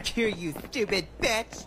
here, you stupid bitch!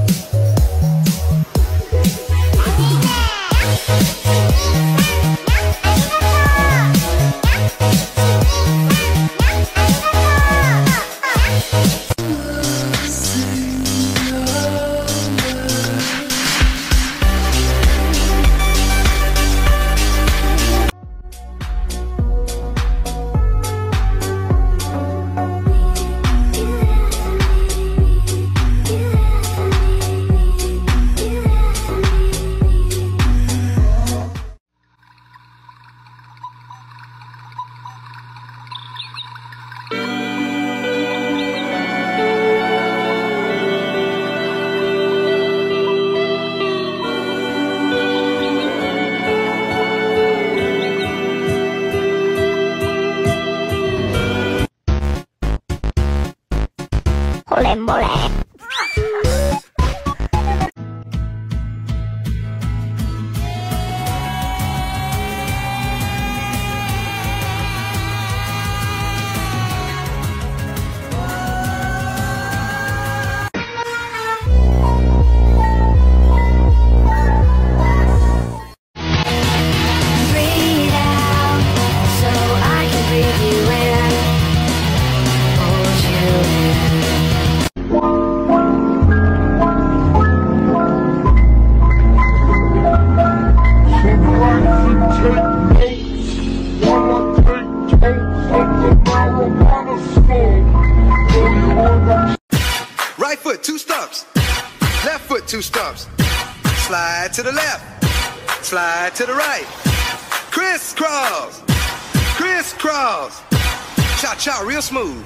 Mole, mole. Right foot, 2 stumps. Left foot, 2 stumps. Slide to the left. Slide to the right. Crisscross. Crisscross. Cha-cha, real smooth.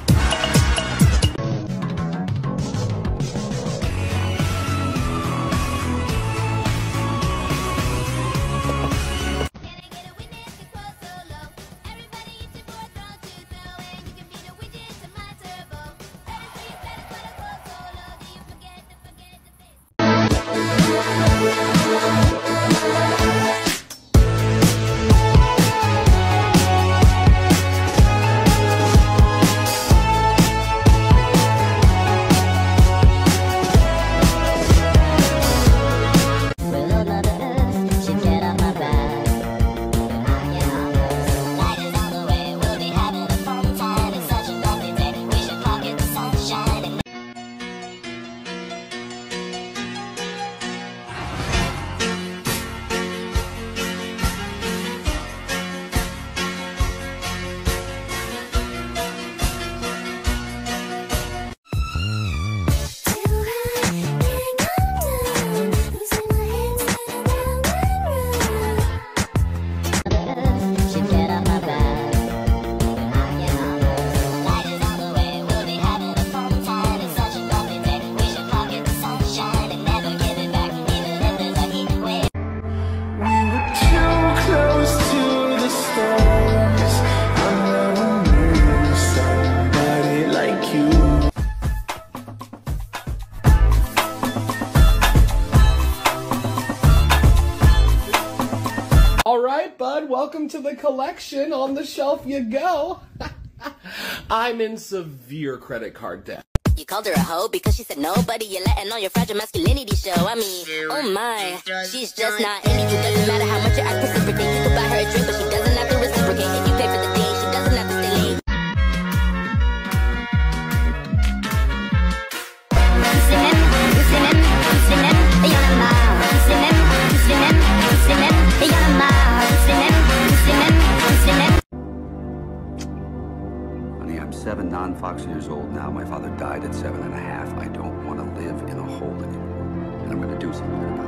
Alright, bud, welcome to the collection. On the shelf you go. I'm in severe credit card debt. You called her a hoe because she said nobody, you're letting on your fragile masculinity show. I mean, oh my, she's just not into you. Doesn't matter how much you act reciprocate. You could buy her a drink, but she doesn't have to reciprocate. If you pay for the date, she doesn't have to stay late. Honey, I'm 7 non-Fox years old now. My father died at 7.5. I don't want to live in a hole anymore. And I'm going to do something about it.